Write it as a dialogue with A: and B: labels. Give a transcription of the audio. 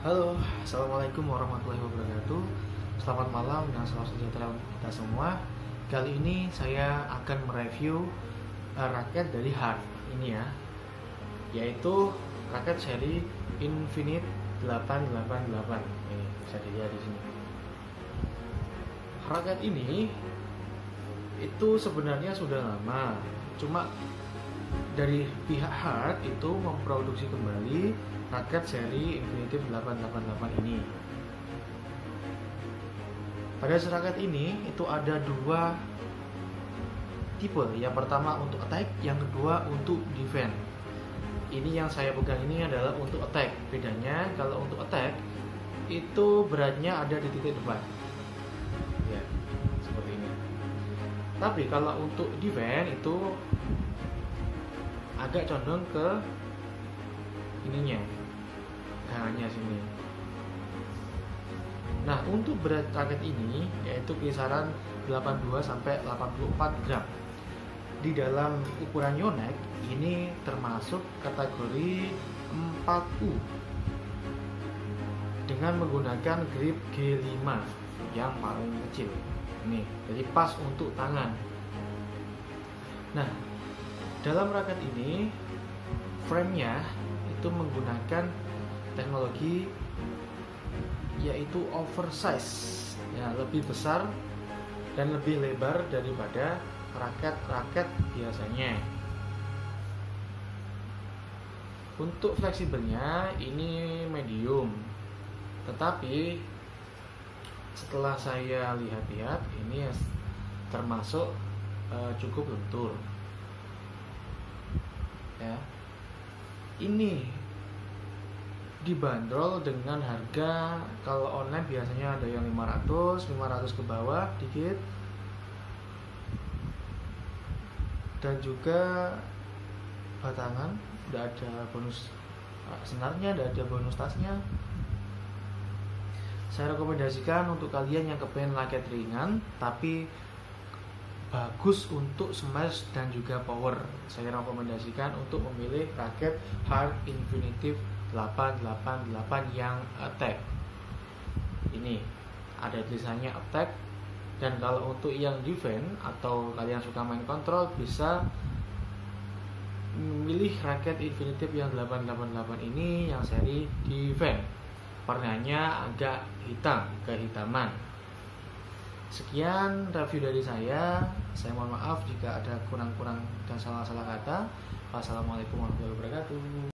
A: Halo, assalamualaikum warahmatullahi wabarakatuh. Selamat malam dan salam sejahtera untuk kita semua. Kali ini saya akan mereview raket dari Hard ini ya, yaitu raket seri Infinite 888. Ini bisa dilihat di sini. Raket ini itu sebenarnya sudah lama, cuma dari pihak Hard itu memproduksi kembali raket seri Infinity 888 ini. Pada raket ini itu ada dua tipe. Yang pertama untuk attack, yang kedua untuk defense. Ini yang saya pegang ini adalah untuk attack. Bedanya kalau untuk attack itu beratnya ada di titik depan. Ya, seperti ini. Tapi kalau untuk defense itu agak condong ke ininya, tangannya sini. Nah, untuk berat raket ini yaitu kisaran 82 sampai 84 gram. Di dalam ukuran Yonex ini termasuk kategori 4U dengan menggunakan grip G5 yang paling kecil. Ini, jadi pas untuk tangan. Nah, dalam raket ini frame-nya itu menggunakan teknologi yaitu oversize, ya, lebih besar dan lebih lebar daripada raket-raket biasanya. Untuk fleksibelnya ini medium, tetapi setelah saya lihat-lihat ini termasuk cukup lentur. Ya, ini dibanderol dengan harga, kalau online biasanya ada yang 500 ke bawah dikit, dan juga batangan udah ada bonus senarnya, udah ada bonus tasnya. Saya rekomendasikan untuk kalian yang kepengen raket ringan tapi bagus untuk smash dan juga power, saya rekomendasikan untuk memilih raket Hard Infinity 888 yang attack. Ini ada tulisannya attack. Dan kalau untuk yang defense atau kalian suka main kontrol, bisa memilih raket Infinity yang 888 ini yang seri defense. Warnanya agak hitam, kehitaman. Sekian review dari saya. Saya mohon maaf jika ada kurang-kurang dan salah-salah kata. Wassalamualaikum warahmatullahi wabarakatuh.